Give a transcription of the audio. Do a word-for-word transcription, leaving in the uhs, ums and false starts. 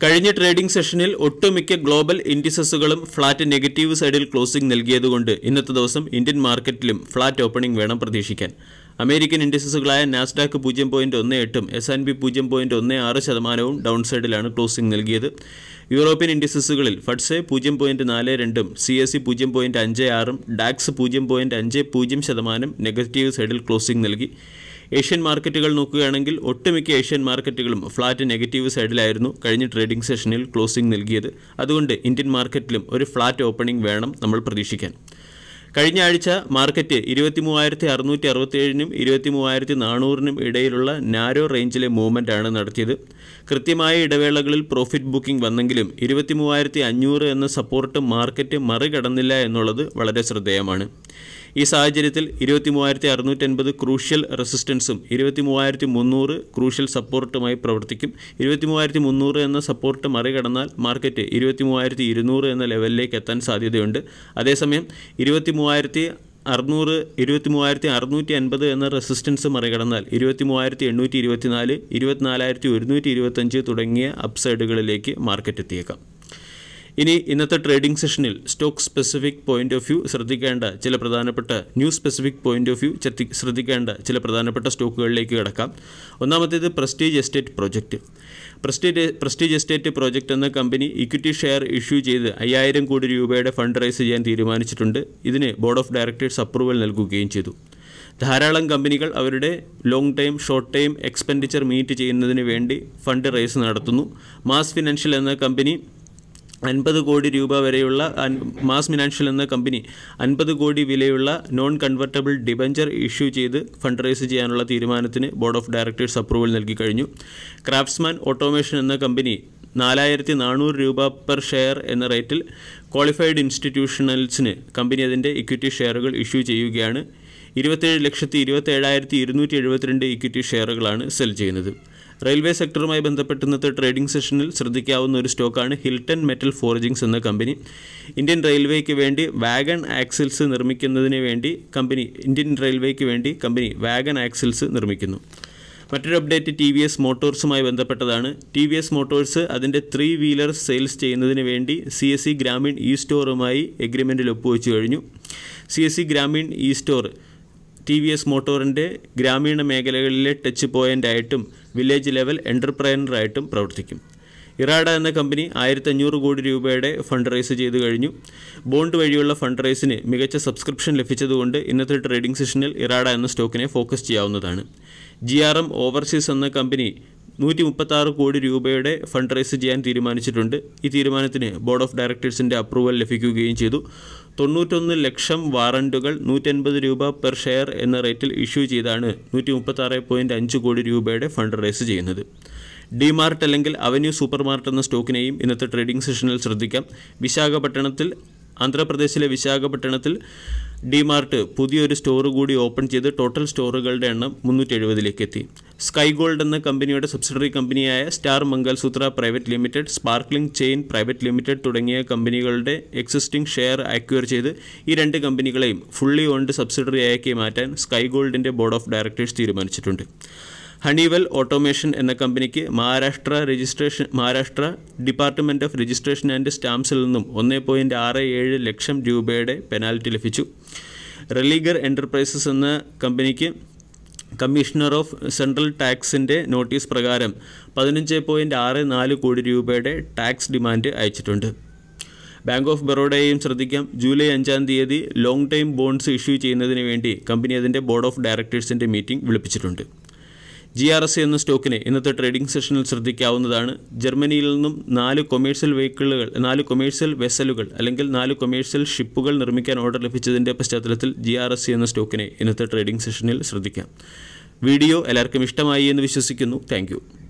കഴിഞ്ഞ ട്രേഡിംഗ് സെഷനിൽ ഒട്ടുമിക്ക ഗ്ലോബൽ ഇൻഡിസസുകളും ഫ്ലാറ്റ് നെഗറ്റീവ് സൈഡിൽ ക്ലോസിംഗ് നൽകിയതുകൊണ്ട് ഇന്നത്തെ ദിവസം ഇന്ത്യൻ മാർക്കറ്റിലും ഫ്ലാറ്റ് ഓപ്പണിംഗ് വേണം പ്രതീക്ഷിക്കാൻ. അമേരിക്കൻ ഇൻഡിസസുകളായ നാസ്ഡാക്ക് പൂജ്യം പോയിന്റ് ഒന്ന് എട്ടും എസ് ആൻഡ് പി പൂജ്യം പോയിന്റ് ഒന്ന് ആറ് ശതമാനവും ഡൗൺ സൈഡിലാണ് ക്ലോസിംഗ് നൽകിയത്. യൂറോപ്യൻ ഇൻഡിസസുകളിൽ ഫഡ്സെ പൂജ്യം പോയിന്റ് നാല് രണ്ടും സി എസ് സി പൂജ്യം പോയിന്റ് അഞ്ച് ആറും ഡാക്സ് പൂജ്യം പോയിന്റ് അഞ്ച് പൂജ്യം ശതമാനം നെഗറ്റീവ് സൈഡിൽ ക്ലോസിംഗ് നൽകി. ഏഷ്യൻ മാർക്കറ്റുകൾ നോക്കുകയാണെങ്കിൽ ഒട്ടുമിക്ക ഏഷ്യൻ മാർക്കറ്റുകളും ഫ്ലാറ്റ് നെഗറ്റീവ് സൈഡിലായിരുന്നു കഴിഞ്ഞ ട്രേഡിംഗ് സെഷനിൽ ക്ലോസിംഗ് നൽകിയത്. അതുകൊണ്ട് ഇന്ത്യൻ മാർക്കറ്റിലും ഒരു ഫ്ലാറ്റ് ഓപ്പണിംഗ് വേണം നമ്മൾ പ്രതീക്ഷിക്കാൻ. കഴിഞ്ഞ ആഴ്ച മാർക്കറ്റ് ഇരുപത്തി മൂവായിരത്തി അറുന്നൂറ്റി അറുപത്തിയേഴിനും ഇരുപത്തി മൂവായിരത്തി നാനൂറിനും ഇടയിലുള്ള നാരോ റേഞ്ചിലെ മൂവ്മെൻറ്റാണ് നടത്തിയത്. കൃത്യമായ ഇടവേളകളിൽ പ്രോഫിറ്റ് ബുക്കിംഗ് വന്നെങ്കിലും ഇരുപത്തി മൂവായിരത്തി അഞ്ഞൂറ് എന്ന സപ്പോർട്ട് മാർക്കറ്റ് മറികടന്നില്ല എന്നുള്ളത് വളരെ ശ്രദ്ധേയമാണ്. ഈ സാഹചര്യത്തിൽ ഇരുപത്തി മൂവായിരത്തി അറുന്നൂറ്റി അൻപത് ക്രൂഷ്യൽ റെസിസ്റ്റൻസും ഇരുപത്തി മൂവായിരത്തി മുന്നൂറ് ക്രൂഷ്യൽ സപ്പോർട്ടുമായി പ്രവർത്തിക്കും. ഇരുപത്തി മൂവായിരത്തി മുന്നൂറ് എന്ന സപ്പോർട്ട് മറികടന്നാൽ മാർക്കറ്റ് ഇരുപത്തി മൂവായിരത്തി ഇരുന്നൂറ് എന്ന ലെവലിലേക്ക് എത്താൻ സാധ്യതയുണ്ട്. അതേസമയം ഇരുപത്തി മൂവായിരത്തി അറുന്നൂറ് ഇരുപത്തി മൂവായിരത്തി അറുന്നൂറ്റി അൻപത് എന്ന റെസിസ്റ്റൻസ് മറികടന്നാൽ ഇരുപത്തി മൂവായിരത്തി എണ്ണൂറ്റി ഇരുപത്തി നാല് ഇരുപത്തിനാലായിരത്തി ഒരുന്നൂറ്റി ഇരുപത്തഞ്ച് തുടങ്ങിയ അപ്സൈഡുകളിലേക്ക് മാർക്കറ്റ് എത്തിയേക്കാം. ഇനി ഇന്നത്തെ ട്രേഡിംഗ് സെഷനിൽ stock specific point of view ശ്രദ്ധിക്കേണ്ട ചില പ്രധാനപ്പെട്ട news specific point of view ശ്രദ്ധിക്കേണ്ട ചില പ്രധാനപ്പെട്ട സ്റ്റോക്കുകളിലേക്ക് കിടക്കാം. ഒന്നാമത്തേത് Prestige Estate project. Prestige Prestige Estate project എന്ന കമ്പനി ഇക്വിറ്റി ഷെയർ ഇഷ്യൂ ചെയ്ത് അയ്യായിരം കോടി രൂപയുടെ ഫണ്ട് റൈസ് ചെയ്യാൻ തീരുമാനിച്ചിട്ടുണ്ട്. ഇതിന് ബോർഡ് ഓഫ് ഡയറക്ടേഴ്സ് അപ്രൂവൽ നൽകുകയും ചെയ്തു. ധാരാളം കമ്പനികൾ അവരുടെ long time short time expenditure meet ചെയ്യുന്നതിന് വേണ്ടി ഫണ്ട് റൈസ് നടത്തുന്നു. മാസ് ഫിനാൻഷ്യൽ എന്ന കമ്പനി അൻപത് കോടി രൂപ വരെയുള്ള മാസ് ഫിനാൻഷ്യൽ എന്ന കമ്പനി അൻപത് കോടി വിലയുള്ള നോൺ കൺവെർട്ടബിൾ ഡിബഞ്ചർ ഇഷ്യൂ ചെയ്ത് ഫണ്ട് റൈസ് ചെയ്യാനുള്ള തീരുമാനത്തിന് ബോർഡ് ഓഫ് ഡയറക്ടേഴ്സ് അപ്രൂവൽ നൽകി കഴിഞ്ഞു. ക്രാഫ്റ്റ്സ്മാൻ ഓട്ടോമേഷൻ എന്ന കമ്പനി നാലായിരത്തി നാനൂറ് രൂപ പെർ ഷെയർ എന്ന റേറ്റിൽ ക്വാളിഫൈഡ് ഇൻസ്റ്റിറ്റ്യൂഷണൽസിന് കമ്പനി അതിൻ്റെ ഇക്വിറ്റി ഷെയറുകൾ ഇഷ്യൂ ചെയ്യുകയാണ്. ഇരുപത്തേഴ് ലക്ഷത്തി ഇരുപത്തേഴായിരത്തി ഇരുന്നൂറ്റി എഴുപത്തിരണ്ട് ഇക്വിറ്റി ഷെയറുകളാണ് സെൽ ചെയ്യുന്നത്. റെയിൽവേ സെക്ടറുമായി ബന്ധപ്പെട്ട് ഇന്നത്തെ ട്രേഡിംഗ് സെഷനിൽ ശ്രദ്ധിക്കാവുന്ന ഒരു സ്റ്റോക്കാണ് ഹിൽട്ടൺ മെറ്റൽ ഫോർജിങ്സ് എന്ന കമ്പനി. ഇന്ത്യൻ റെയിൽവേക്ക് വേണ്ടി വാഗൺ ആക്സിൽസ് നിർമ്മിക്കുന്നതിന് വേണ്ടി കമ്പനി ഇന്ത്യൻ റെയിൽവേക്ക് വേണ്ടി കമ്പനി വാഗൺ ആക്സിൽസ് നിർമ്മിക്കുന്നു. മറ്റൊരു അപ്ഡേറ്റ് ടി വി എസ് മോട്ടോഴ്സുമായി ബന്ധപ്പെട്ടതാണ്. ടി വി എസ് മോട്ടോഴ്സ് അതിൻ്റെ ത്രീ വീലർ സെയിൽസ് ചെയ്യുന്നതിന് വേണ്ടി C S C Grameen e സ്റ്റോറുമായി എഗ്രിമെൻറ്റിൽ ഒപ്പുവെച്ച് കഴിഞ്ഞു. C S C Grameen e store T V S മോട്ടോറിൻ്റെ ഗ്രാമീണ മേഖലകളിലെ ടച്ച് പോയിൻ്റായിട്ടും വില്ലേജ് ലെവൽ എൻ്റർപ്രൈനറായിട്ടും പ്രവർത്തിക്കും. ഇറാഡ എന്ന കമ്പനി ആയിരത്തി അഞ്ഞൂറ് കോടി രൂപയുടെ ഫണ്ട് റൈസ് ചെയ്തു കഴിഞ്ഞു. ബോണ്ട് വഴിയുള്ള ഫണ്ട് റൈസിന് മികച്ച സബ്സ്ക്രിപ്ഷൻ ലഭിച്ചതുകൊണ്ട് ഇന്നത്തെ ട്രേഡിംഗ് സെഷനിൽ ഇറാഡ എന്ന സ്റ്റോക്കിനെ ഫോക്കസ് ചെയ്യാവുന്നതാണ്. ജി ആർ എം ഓവർസീസ് എന്ന കമ്പനി നൂറ്റി മുപ്പത്താറ് കോടി രൂപയുടെ ഫണ്ട് റൈസ് ചെയ്യാൻ തീരുമാനിച്ചിട്ടുണ്ട്. ഈ തീരുമാനത്തിന് ബോർഡ് ഓഫ് ഡയറക്ടേഴ്സിൻ്റെ അപ്രൂവൽ ലഭിക്കുകയും ചെയ്തു. തൊണ്ണൂറ്റൊന്ന് ലക്ഷം വാറൻറ്റുകൾ നൂറ്റൻപത് രൂപ പെർ ഷെയർ എന്ന റേറ്റിൽ ഇഷ്യൂ ചെയ്താണ് നൂറ്റി മുപ്പത്താറ് പോയിൻറ്റ് അഞ്ച് കോടി രൂപയുടെ ഫണ്ട് റൈസ് ചെയ്യുന്നത്. ഡിമാർട്ട് അല്ലെങ്കിൽ അവന്യൂ സൂപ്പർ മാർട്ട് എന്ന സ്റ്റോക്കിനെയും ഇന്നത്തെ ട്രേഡിംഗ് സെഷനിൽ ശ്രദ്ധിക്കാം. വിശാഖപട്ടണത്തിൽ ആന്ധ്രാപ്രദേശിലെ വിശാഖപട്ടണത്തിൽ ഡിമാർട്ട് പുതിയൊരു സ്റ്റോർ കൂടി ഓപ്പൺ ചെയ്ത് ടോട്ടൽ സ്റ്റോറുകളുടെ എണ്ണം മുന്നൂറ്റി എഴുപതിലേക്ക് എത്തി. സ്കൈ ഗോൾഡ് എന്ന കമ്പനിയുടെ സബ്സിഡറി കമ്പനിയായ Star Mangalsutra private limited, sparkling chain private limited തുടങ്ങിയ കമ്പനികളുടെ എക്സിസ്റ്റിംഗ് ഷെയർ അക്വയർ ചെയ്ത് ഈ രണ്ട് കമ്പനികളെയും ഫുള്ളി ഓൺഡ് സബ്സിഡറിയാക്കി മാറ്റാൻ സ്കൈ ഗോൾഡിൻ്റെ ബോർഡ് ഓഫ് ഡയറക്ടേഴ്സ് തീരുമാനിച്ചിട്ടുണ്ട്. ഹണിവെൽ ഓട്ടോമേഷൻ എന്ന കമ്പനിക്ക് Maharashtra registration Maharashtra department of registration and സ്റ്റാമ്പ്സിൽ നിന്നും ഒന്ന് പോയിൻറ്റ് ആറ് ഏഴ് ലക്ഷം രൂപയുടെ പെനാൽറ്റി ലഭിച്ചു. റെലീഗർ എൻ്റർപ്രൈസസ് എന്ന കമ്പനിക്ക് കമ്മീഷണർ ഓഫ് സെൻട്രൽ ടാക്സിൻ്റെ നോട്ടീസ് പ്രകാരം പതിനഞ്ച് പോയിൻറ്റ് ആറ് നാല് കോടി രൂപയുടെ ടാക്സ് ഡിമാൻഡ് അയച്ചിട്ടുണ്ട്. ബാങ്ക് ഓഫ് ബറോഡയെയും ശ്രദ്ധിക്കാം. ജൂലൈ അഞ്ചാം തീയതി ലോങ് ടൈം ബോണ്ട്സ് ഇഷ്യൂ ചെയ്യുന്നതിന് വേണ്ടി കമ്പനി അതിൻ്റെ ബോർഡ് ഓഫ് ഡയറക്ടേഴ്സിൻ്റെ മീറ്റിംഗ് വിളിപ്പിച്ചിട്ടുണ്ട്. ജി ആർ എസ് എന്ന സ്റ്റോക്കിനെ ഇന്നത്തെ ട്രേഡിംഗ് സെഷനിൽ ശ്രദ്ധിക്കാവുന്നതാണ്. ജർമ്മനിയിൽ നിന്നും നാല് കൊമേഴ്ഷ്യൽ വെഹിക്കിളുകൾ നാല് കൊമേഴ്ഷ്യൽ വെസലുകൾ അല്ലെങ്കിൽ നാല് കൊമേഴ്ഷ്യൽ ഷിപ്പുകൾ നിർമ്മിക്കാൻ ഓർഡർ ലഭിച്ചതിൻ്റെ പശ്ചാത്തലത്തിൽ ജി ആർ എസ് എന്ന സ്റ്റോക്കിനെ ഇന്നത്തെ ട്രേഡിംഗ് സെഷനിൽ ശ്രദ്ധിക്കാം. വീഡിയോ എല്ലാവർക്കും ഇഷ്ടമായി എന്ന് വിശ്വസിക്കുന്നു. Thank U.